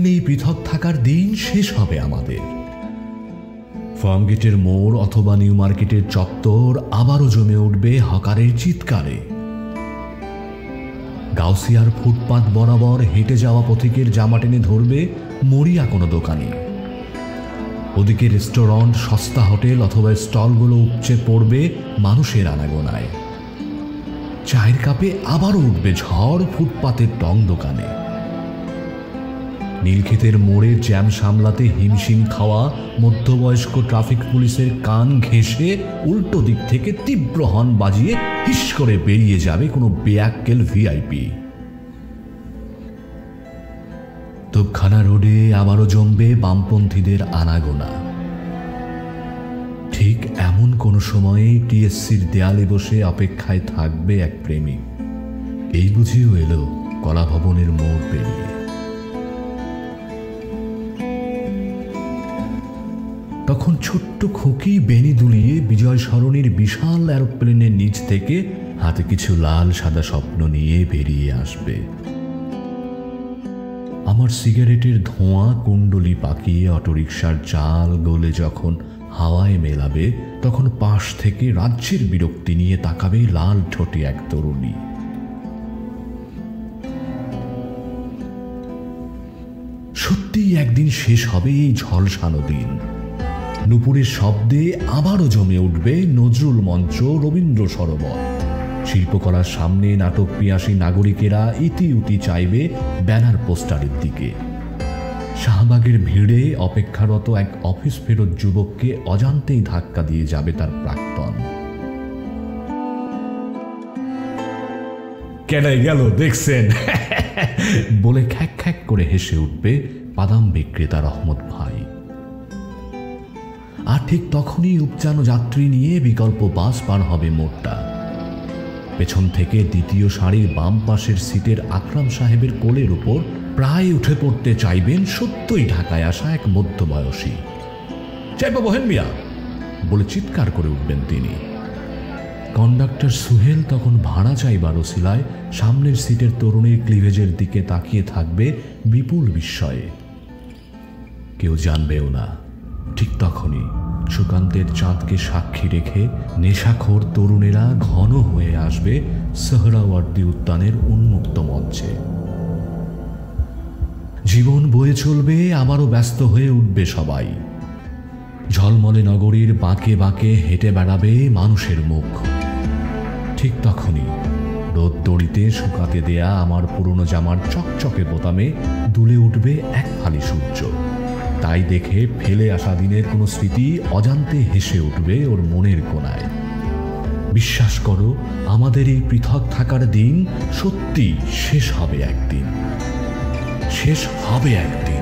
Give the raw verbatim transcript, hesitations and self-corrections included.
এই পৃথক থাকার দিন শেষ হবে আমাদের। ফার্মগেটের মোড় অথবা নিউ মার্কেটের চত্বর আবারও জমে উঠবে হকারের চিৎকারে। গাউসিয়ার ফুটপাত বরাবর হেঁটে যাওয়া পথিকের জামা টেনে ধরবে মরিয়া কোনো দোকানি। ওদিকে রেস্টুরেন্ট, সস্তা হোটেল অথবা স্টলগুলো উপচে পড়বে মানুষের আনাগোনায়। চায়ের কাপে আবারও উঠবে ঝড় ফুটপাতের টং দোকানে। নীলক্ষেতের মোড়ের জ্যাম সামলাতে হিমশিম খাওয়া মধ্যবয়স্ক ট্রাফিক পুলিশের কান ঘেঁষে উল্টো দিক থেকে তীব্র হর্ন বাজিয়ে হিস করে বেরিয়ে যাবে কোনো বেয়াক্কেল ভিআইপি। তোপখানা রোডে আবারও জমবে বামপন্থীদের আনাগোনা। ঠিক এমন কোন সময়ে টিএসসির দেয়ালে বসে অপেক্ষায় থাকবে এক প্রেমিক। এই বুঝিও এলো কলাভবনের মোড় পেরিয়ে। তখন ছোট্ট খুকি বেনি দুলিয়ে বিজয় সরণির বিশাল এরোপ্লেনের নিচ থেকে হাতে কিছু লাল সাদা স্বপ্ন নিয়ে বেরিয়ে আসবে। আমার সিগারেটের ধোঁয়া কুণ্ডলি পাকিয়ে অটোরিকশার চাল গলে যখন হাওয়ায় মেলাবে, তখন পাশ থেকে রাজ্যের বিরক্তি নিয়ে তাকাবে লাল ঠোঁটে এক তরুণী। সত্যিই একদিন শেষ হবে এই ঝলসানো দিন। নুপুরের শব্দে আবারও জমে উঠবে নজরুল মঞ্চ, রবীন্দ্র সরোবর। শিল্পকলার সামনে নাটক পিয়াসী নাগরিকেরা ইতি উতি চাইবে ব্যানার পোস্টারের দিকে। শাহবাগের ভিড়ে অপেক্ষারত এক অফিস ফেরত যুবককে অজান্তেই ধাক্কা দিয়ে যাবে তার প্রাক্তন। কেনাই গেল দেখছেন বলে খ্যাক খ্যাক করে হেসে উঠবে বাদাম বিক্রেতা রহমত ভাই। আর ঠিক তখনই উপচানো যাত্রী নিয়ে বিকল্প বাস পার হবে মোড়টা। পেছন থেকে দ্বিতীয় সারির বাম পাশের সিটের আকরাম সাহেবের কোলের উপর প্রায় উঠে পড়তে চাইবেন সত্যই ঢাকায় আসা এক মধ্যবয়সী। চাইবা বহেন মিয়া বলে চিৎকার করে উঠবেন তিনি। কন্ডাক্টর সুহেল তখন ভাড়া চাইবার ওসিলায় সামনের সিটের তরুণীর ক্লিভেজের দিকে তাকিয়ে থাকবে বিপুল বিস্ময়ে। কেউ জানবেও না। ঠিক তখনই সুকান্তের চাঁদকে সাক্ষী রেখে নেশাখোর তরুণেরা ঘন হয়ে আসবে সোহরাওয়ার্দী উদ্যানের উন্মুক্ত মঞ্চে। জীবন বয়ে চলবে, আবারও ব্যস্ত হয়ে উঠবে সবাই। ঝলমলে নগরীর বাঁকে বাঁকে হেঁটে বেড়াবে মানুষের মুখ। ঠিক তখনই রোদ দড়িতে শুকাতে দেয়া আমার পুরনো জামার চকচকে বোতামে দুলে উঠবে এক ফালি সূর্য। তাই দেখে ফেলে আসা দিনের কোনো স্মৃতি অজান্তে হেসে উঠবে ওর মনের কোণায়। বিশ্বাস করো, আমাদের এই পৃথক থাকার দিন সত্যি শেষ হবে একদিন, শেষ হবে একদিন।